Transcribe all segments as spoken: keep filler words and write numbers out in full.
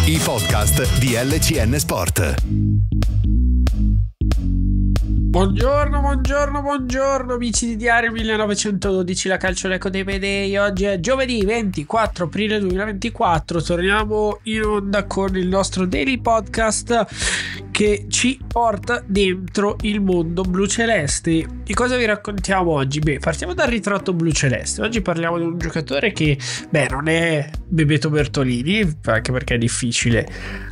i podcast di L C N Sport. Buongiorno, buongiorno, buongiorno amici di Diario millenovecentododici, la calcio l'eco dei Medei. Oggi è giovedì ventiquattro aprile duemilaventiquattro. Torniamo in onda con il nostro daily podcast che ci porta dentro il mondo bluceleste. Di cosa vi raccontiamo oggi? Beh, partiamo dal ritratto bluceleste. Oggi parliamo di un giocatore che, beh, non è Bebeto Bertolini, anche perché è difficile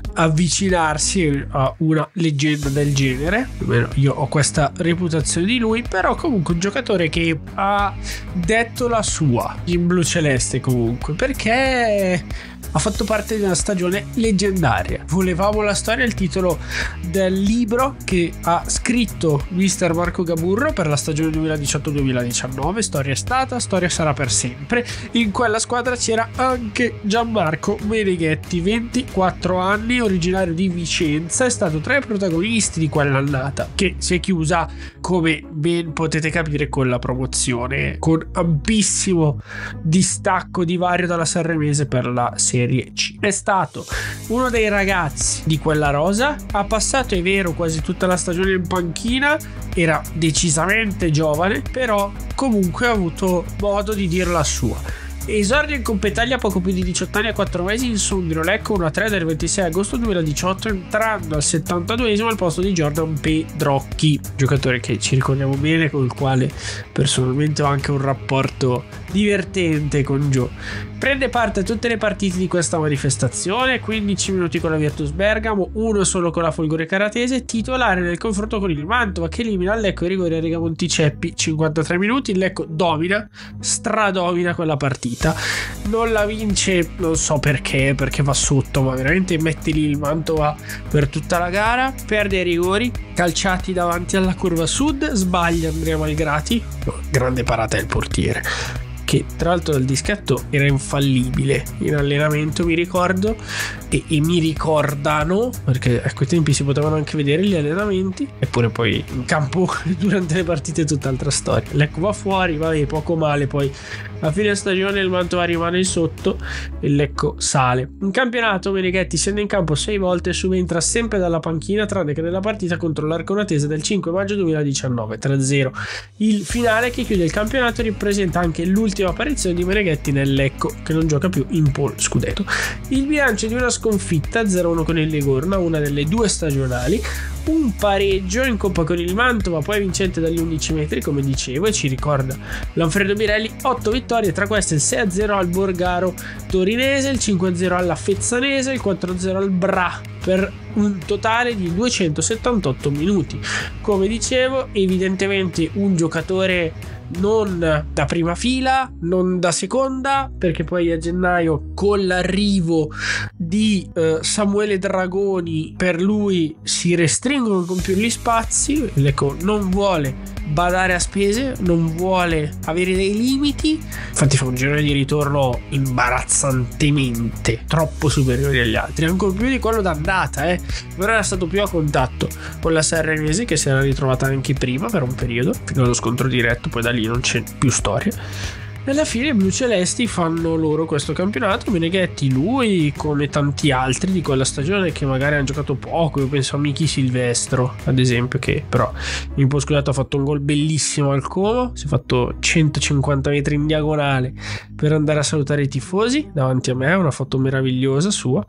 avvicinarsi a una leggenda del genere. Almeno io ho questa reputazione di lui, però comunque un giocatore che ha detto la sua in bluceleste, comunque, perché ha fatto parte di una stagione leggendaria. Volevamo la storia, il titolo del libro che ha scritto mister Marco Gaburro per la stagione duemiladiciotto duemiladiciannove. Storia è stata, storia sarà per sempre. In quella squadra c'era anche Gianmarco Meneghetti, ventiquattro anni, originario di Vicenza. È stato tra i protagonisti di quell'annata, che si è chiusa, come ben potete capire, con la promozione, con ampissimo distacco divario dalla Sanremese per la Serie C. È stato uno dei ragazzi di quella rosa, ha passato, è vero, quasi tutta la stagione in panchina, era decisamente giovane, però comunque ha avuto modo di dir la sua. Esordio in Coppa Italia poco più di diciotto anni e quattro mesi in Sondrio Lecco uno a tre del ventisei agosto duemiladiciotto, entrando al settantaduesimo al posto di Jordan Pedrocchi, giocatore che ci ricordiamo bene, con il quale personalmente ho anche un rapporto divertente con Gio. Prende parte a tutte le partite di questa manifestazione, quindici minuti con la Virtus Bergamo, uno solo con la Folgore Caratese, titolare nel confronto con il Mantova che elimina il Lecco ai rigori a Rigamonti Ceppi, cinquantatré minuti. Il Lecco domina, stradomina quella partita, non la vince, non so perché, perché va sotto, ma veramente mette lì il Mantova per tutta la gara, perde i rigori calciati davanti alla curva sud, sbaglia Andrea Malgrati, grande parata del portiere, che tra l'altro dal dischetto era infallibile in allenamento, mi ricordo, e, e mi ricordano, perché a quei tempi si potevano anche vedere gli allenamenti, eppure poi in campo durante le partite è tutt'altra storia. L'Ecco va fuori, vabbè, poco male, poi a fine stagione il Mantova rimane sotto e il Lecco sale. In campionato Meneghetti scende in campo sei volte e subentra sempre dalla panchina, tranne che nella partita contro l'Arconatese del cinque maggio duemiladiciannove, tre a zero. Il finale che chiude il campionato ripresenta anche l'ultima apparizione di Meneghetti nel Lecco, che non gioca più in pole scudetto. Il bilancio di una sconfitta zero a uno con il Ligurna, una delle due stagionali, un pareggio in Coppa con il Mantova, poi vincente dagli undici metri, come dicevo, e ci ricorda Lanfredo Birelli, otto vittorie, tra queste il sei a zero al Borgaro Torinese, il cinque a zero alla Fezzanese, il quattro a zero al Bra, per un totale di duecentosettantotto minuti. Come dicevo, evidentemente un giocatore non da prima fila, non da seconda, perché poi a gennaio con l'arrivo di eh, Samuele Dragoni per lui si restringono con più gli spazi. Lecco non vuole badare a spese, non vuole avere dei limiti, infatti fa un girone di ritorno imbarazzantemente troppo superiore agli altri, ancora più di quello d'andata, eh. però era stato più a contatto con la Sanremese, che si era ritrovata anche prima per un periodo fino allo scontro diretto, poi da lì non c'è più storia. E alla fine i blucelesti fanno loro questo campionato. Meneghetti, lui come tanti altri di quella stagione che magari hanno giocato poco, io penso a Michi Silvestro ad esempio, che però in post scudetto ha fatto un gol bellissimo al Como, si è fatto centocinquanta metri in diagonale per andare a salutare i tifosi davanti a me, una foto meravigliosa sua.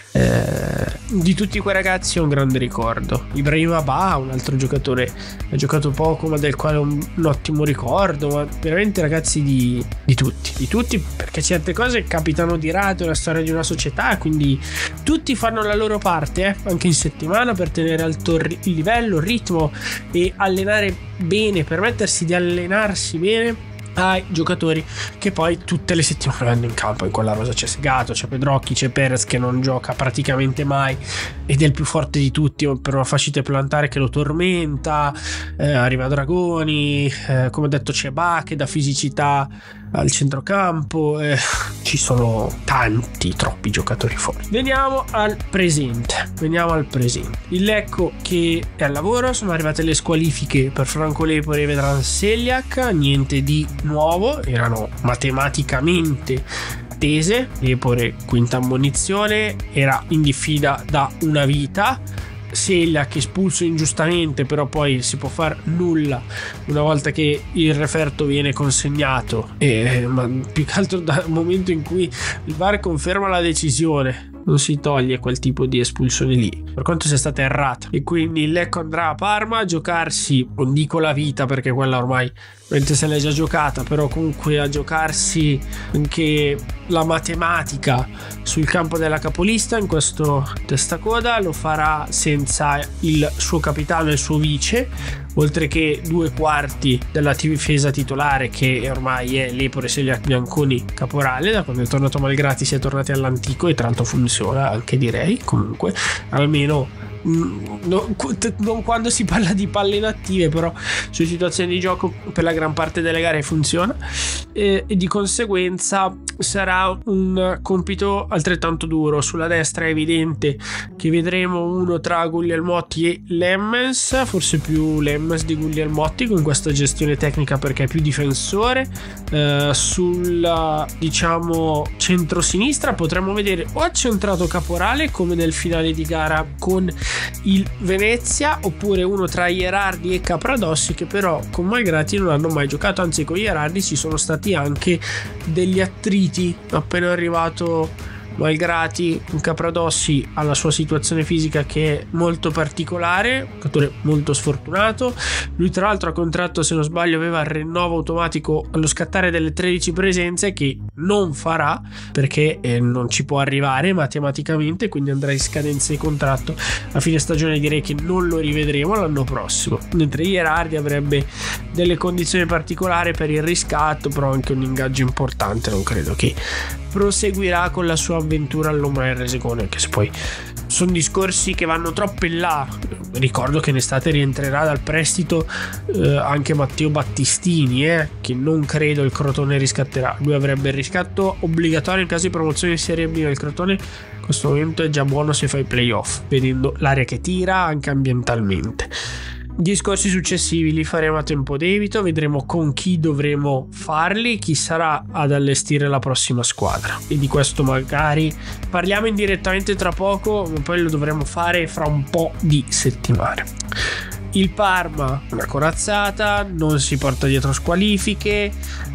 Eh, di tutti quei ragazzi ho un grande ricordo. Ibrahim Abba, un altro giocatore, ha giocato poco ma del quale ho un, un ottimo ricordo, ma veramente ragazzi di Di tutti, di tutti, perché certe cose capitano di rado, è la storia di una società, quindi tutti fanno la loro parte, eh, anche in settimana, per tenere alto il livello, il ritmo e allenare bene, permettersi di allenarsi bene ai giocatori che poi tutte le settimane vanno in campo. In quella rosa c'è Segato, c'è Pedrocchi, c'è Perez che non gioca praticamente mai ed è il più forte di tutti per una fascite plantare che lo tormenta, eh, arriva Dragoni, eh, come ho detto c'è Ba che dà fisicità al centrocampo, eh, ci sono tanti, troppi giocatori forti. Veniamo al presente, veniamo al presente. Il Lecco che è al lavoro, sono arrivate le squalifiche per Franco Lepore e Vedran Seliak, niente di nuovo, erano matematicamente attese. Empoli quinta ammonizione, era in diffida da una vita. Celiak espulso ingiustamente, però poi si può far nulla una volta che il referto viene consegnato, e, ma più che altro dal momento in cui il V A R conferma la decisione non si toglie quel tipo di espulsione lì, per quanto sia stata errata. E quindi il Lecco andrà a Parma a giocarsi, non dico la vita perché quella ormai mentre se l'è già giocata, però comunque a giocarsi anche la matematica sul campo della capolista in questo testacoda. Lo farà senza il suo capitano e il suo vice, oltre che due quarti della difesa titolare che ormai è Lepore, Celiak, Bianconi, Caporale. Da quando è tornato Malgrati si è tornati all'antico e tra l'altro funziona anche, direi, comunque almeno non, non quando si parla di palle inattive, però su situazioni di gioco per la gran parte delle gare funziona, e, e di conseguenza sarà un compito altrettanto duro. Sulla destra è evidente che vedremo uno tra Guglielmotti e Lemmens, forse più Lemmens di Guglielmotti con questa gestione tecnica perché è più difensore. eh, sulla diciamo centrosinistra potremmo vedere o accentrato Caporale come nel finale di gara con il Venezia, oppure uno tra Ierardi e Capradossi, che però con Malgrati non hanno mai giocato, anzi con Ierardi ci sono stati anche degli attriti appena arrivato Malgrati. Capradossi ha la sua situazione fisica che è molto particolare, un giocatore molto sfortunato. Lui tra l'altro a contratto, se non sbaglio, aveva il rinnovo automatico allo scattare delle tredici presenze, che non farà perché eh, non ci può arrivare matematicamente, quindi andrà in scadenza di contratto a fine stagione. Direi che non lo rivedremo l'anno prossimo, mentre Ierardi avrebbe delle condizioni particolari per il riscatto, però anche un ingaggio importante. Non credo che proseguirà con la sua avventura all'Ombra del Resecone, che se poi sono discorsi che vanno troppo in là. Ricordo che in estate rientrerà dal prestito eh, anche Matteo Battistini, eh, che non credo il Crotone riscatterà. Lui avrebbe il riscatto obbligatorio in caso di promozione in Serie B. Il Crotone in questo momento è già buono se fa i playoff, vedendo l'aria che tira anche ambientalmente. Discorsi successivi li faremo a tempo debito, vedremo con chi dovremo farli, chi sarà ad allestire la prossima squadra, e di questo magari parliamo indirettamente tra poco, ma poi lo dovremo fare fra un po' di settimane. Il Parma, una corazzata, non si porta dietro squalifiche,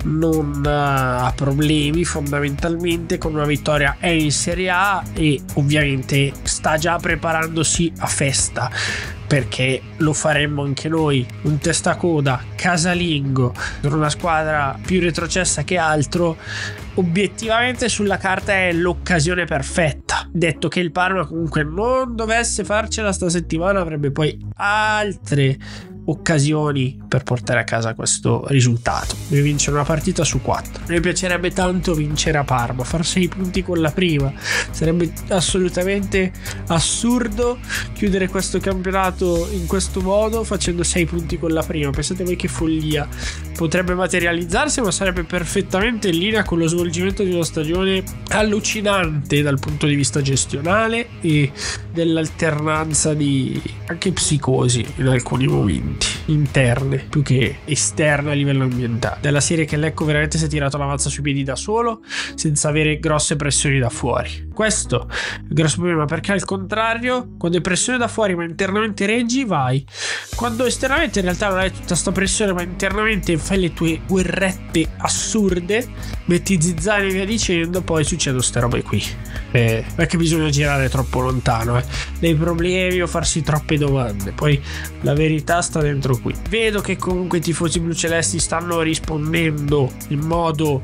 non ha problemi fondamentalmente, con una vittoria è in Serie A e ovviamente sta già preparandosi a festa, perché lo faremmo anche noi, un testacoda casalingo per una squadra più retrocessa che altro. Obiettivamente sulla carta è l'occasione perfetta, detto che il Parma comunque non dovesse farcela sta settimana, avrebbe poi altre occasioni per portare a casa questo risultato. Deve vincere una partita su quattro. Mi piacerebbe tanto vincere a Parma, far sei punti con la prima. Sarebbe assolutamente assurdo chiudere questo campionato in questo modo, facendo sei punti con la prima. Pensate voi che follia potrebbe materializzarsi, ma sarebbe perfettamente in linea con lo svolgimento di una stagione allucinante dal punto di vista gestionale e dell'alternanza di anche psicosi in alcuni momenti interne più che esterne a livello ambientale, della serie che Lecco veramente si è tirato la mazza sui piedi da solo senza avere grosse pressioni da fuori. Questo è il grosso problema, perché al contrario, quando hai pressione da fuori ma internamente reggi, vai. Quando esternamente in realtà non hai tutta sta pressione ma internamente fai le tue guerrette assurde, metti zizzani e via dicendo, poi succedono ste robe qui. Eh, non è che bisogna girare troppo lontano, eh. dei problemi o farsi troppe domande, poi la verità sta dentro qui. Vedo che comunque i tifosi blucelesti stanno rispondendo in modo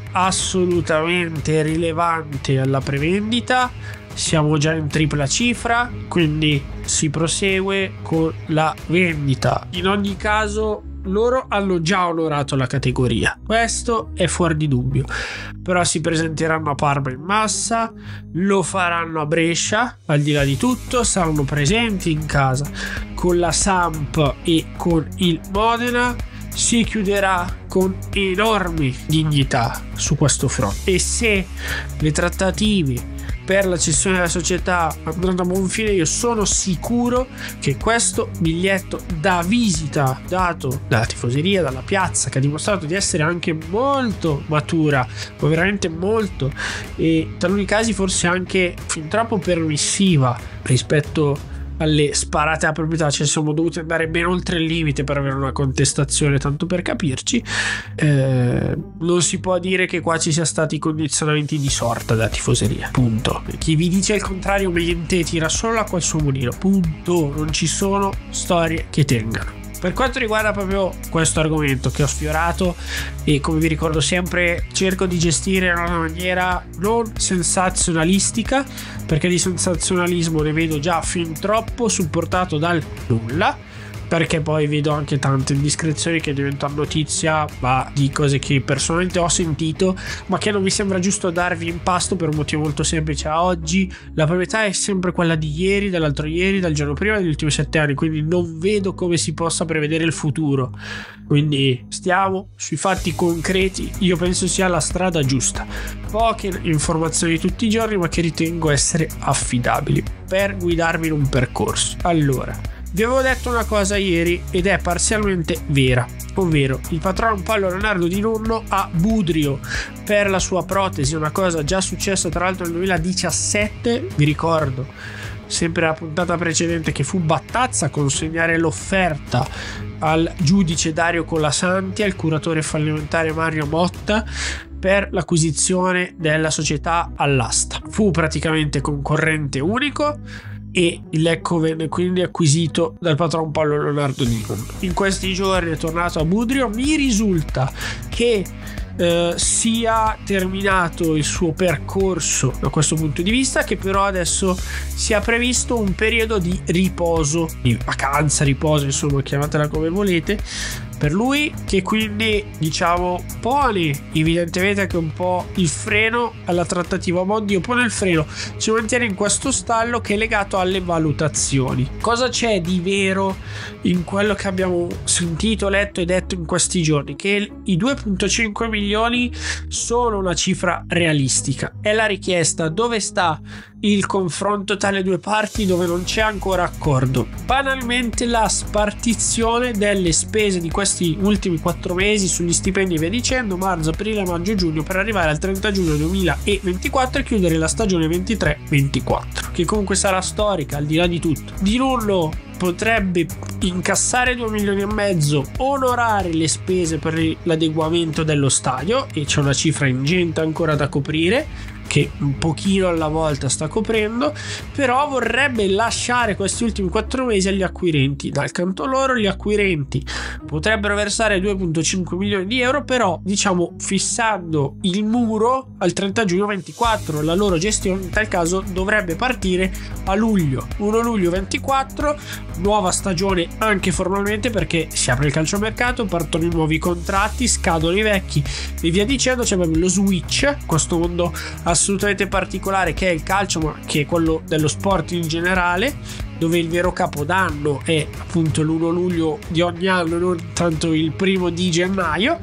assolutamente rilevante alla prevendita, siamo già in tripla cifra, quindi si prosegue con la vendita. In ogni caso loro hanno già onorato la categoria, questo è fuori di dubbio, però si presenteranno a Parma in massa, lo faranno a Brescia, al di là di tutto saranno presenti in casa con la Samp e con il Modena. Si chiuderà con enormi dignità su questo fronte, e se le trattative per la cessione della società andranno a buon fine, io sono sicuro che questo biglietto da visita dato dalla tifoseria, dalla piazza, che ha dimostrato di essere anche molto matura, ma veramente molto, e in taluni casi forse anche fin troppo permissiva rispetto alle sparate a proprietà, cioè siamo dovuti andare ben oltre il limite per avere una contestazione, tanto per capirci. Eh, non si può dire che qua ci sia stati condizionamenti di sorta da tifoseria, punto. Chi vi dice il contrario mente, tira solo l'acqua al suo mulino, punto. Non ci sono storie che tengano. Per quanto riguarda proprio questo argomento che ho sfiorato, e come vi ricordo sempre cerco di gestire in una maniera non sensazionalistica, perché di sensazionalismo ne vedo già fin troppo, supportato dal nulla, perché poi vedo anche tante indiscrezioni che diventano notizia, ma di cose che personalmente ho sentito ma che non mi sembra giusto darvi in pasto, per un motivo molto semplice. A oggi la proprietà è sempre quella di ieri, dall'altro ieri, dal giorno prima, degli ultimi sette anni, quindi non vedo come si possa prevedere il futuro. Quindi stiamo sui fatti concreti, io penso sia la strada giusta. Poche informazioni tutti i giorni, ma che ritengo essere affidabili per guidarvi in un percorso. Allora, vi avevo detto una cosa ieri ed è parzialmente vera, ovvero il patrono Paolo Leonardo Di Nonno a Budrio per la sua protesi, una cosa già successa tra l'altro nel duemiladiciassette, vi ricordo sempre la puntata precedente che fu Battazza a consegnare l'offerta al giudice Dario Colasanti, al curatore fallimentare Mario Motta, per l'acquisizione della società all'asta. Fu praticamente concorrente unico e il Lecco venne quindi acquisito dal patron Paolo Leonardo Di Nonno. In questi giorni è tornato a Budrio, mi risulta che eh, sia terminato il suo percorso da questo punto di vista, che però adesso sia previsto un periodo di riposo, di vacanza, riposo, insomma chiamatela come volete, per lui, che quindi diciamo pone evidentemente anche un po' il freno alla trattativa, ma oddio pone il freno, ci mantiene in questo stallo che è legato alle valutazioni. Cosa c'è di vero in quello che abbiamo sentito, letto e detto in questi giorni? Che i due virgola cinque milioni sono una cifra realistica, è la richiesta. Dove sta il confronto tra le due parti, dove non c'è ancora accordo? Banalmente la spartizione delle spese di questi ultimi quattro mesi sugli stipendi e via dicendo, marzo, aprile, maggio, giugno, per arrivare al trenta giugno duemilaventiquattro e chiudere la stagione ventitré ventiquattro, che comunque sarà storica al di là di tutto. Di Nonno potrebbe incassare due milioni e mezzo, onorare le spese per l'adeguamento dello stadio, e c'è una cifra ingente ancora da coprire, che un pochino alla volta sta coprendo, però vorrebbe lasciare questi ultimi quattro mesi agli acquirenti. Dal canto loro gli acquirenti potrebbero versare due virgola cinque milioni di euro, però diciamo fissando il muro al trenta giugno ventiquattro. La loro gestione in tal caso dovrebbe partire a luglio, primo luglio ventiquattro, nuova stagione anche formalmente, perché si apre il calciomercato, partono i nuovi contratti, scadono i vecchi e via dicendo. C'è proprio lo switch, questo mondo assolutamente particolare che è il calcio, ma che è quello dello sport in generale, dove il vero capodanno è appunto l'primo luglio di ogni anno, non tanto il primo di gennaio,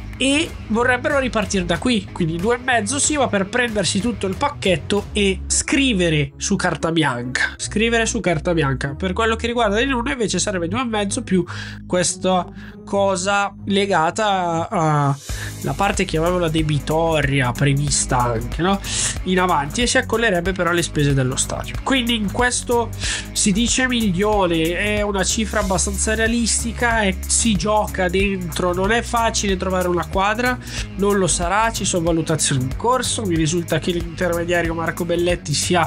e vorrebbero ripartire da qui. Quindi due e mezzo sì, ma per prendersi tutto il pacchetto e scrivere su carta bianca scrivere su carta bianca. Per quello che riguarda Di Nonno invece sarebbe due e mezzo più questa cosa legata alla parte, chiamiamola debitoria, prevista anche, no? In avanti, e si accollerebbe però alle spese dello stadio. Quindi in questo si dice milione, è una cifra abbastanza realistica e si gioca dentro. Non è facile trovare una quadra, non lo sarà, ci sono valutazioni in corso. Mi risulta che l'intermediario Marco Belletti sia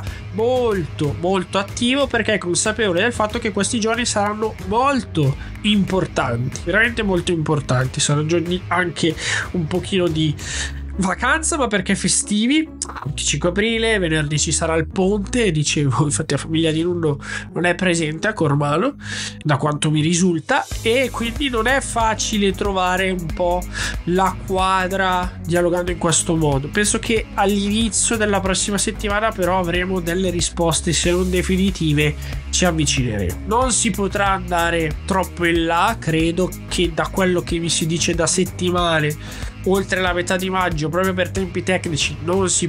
molto molto attivo, perché è consapevole del fatto che questi giorni saranno molto importanti, veramente molto importanti. Saranno giorni anche un pochino di vacanza, ma perché festivi. venticinque aprile, venerdì ci sarà il ponte, dicevo, infatti la famiglia Di Nonno non è presente a Cormano da quanto mi risulta, e quindi non è facile trovare un po' la quadra dialogando in questo modo. Penso che all'inizio della prossima settimana però avremo delle risposte, se non definitive ci avvicineremo. Non si potrà andare troppo in là, credo che da quello che mi si dice da settimane, oltre la metà di maggio, proprio per tempi tecnici non si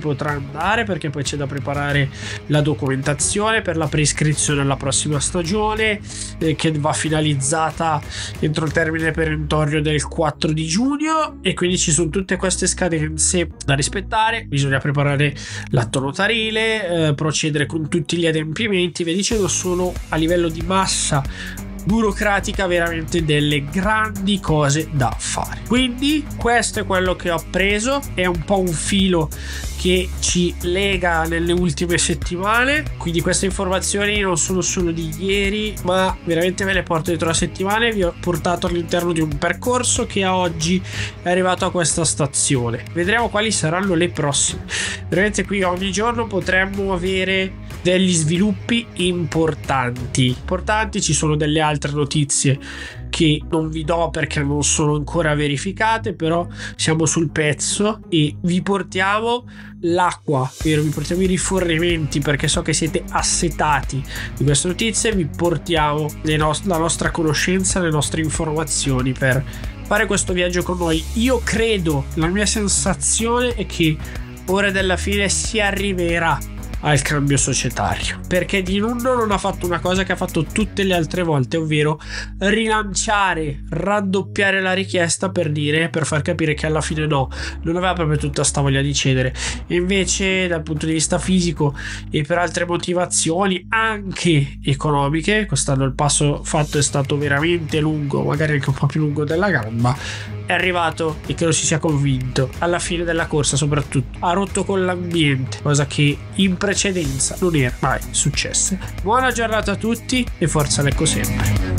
potrà andare, perché poi c'è da preparare la documentazione per la preiscrizione alla prossima stagione, eh, che va finalizzata entro il termine perentorio del quattro di giugno, e quindi ci sono tutte queste scadenze da rispettare. Bisogna preparare l'atto notarile, eh, procedere con tutti gli adempimenti, vi dicendo, sono a livello di massa burocratica veramente delle grandi cose da fare. Quindi questo è quello che ho appreso, è un po' un filo che ci lega nelle ultime settimane, quindi queste informazioni non sono solo di ieri, ma veramente ve le porto dietro la settimana e vi ho portato all'interno di un percorso che a oggi è arrivato a questa stazione. Vedremo quali saranno le prossime. Veramente qui ogni giorno potremmo avere degli sviluppi importanti importanti ci sono delle altre notizie che non vi do perché non sono ancora verificate, però siamo sul pezzo e vi portiamo l'acqua, vero? Vi portiamo i rifornimenti, perché so che siete assetati di queste notizie. Vi portiamo le no- la nostra conoscenza, le nostre informazioni per fare questo viaggio con noi. Io credo, la mia sensazione è che ora della fine si arriverà al cambio societario, perché Di Nunno non ha fatto una cosa che ha fatto tutte le altre volte, ovvero rilanciare, raddoppiare la richiesta per dire, per far capire che alla fine no, non aveva proprio tutta sta voglia di cedere. E invece dal punto di vista fisico e per altre motivazioni anche economiche, quest'anno il passo fatto è stato veramente lungo, magari anche un po' più lungo della gamba, è arrivato, e credo si sia convinto, alla fine della corsa. Soprattutto ha rotto con l'ambiente, cosa che in precedenza non era mai successa. Buona giornata a tutti e forza Lecco sempre.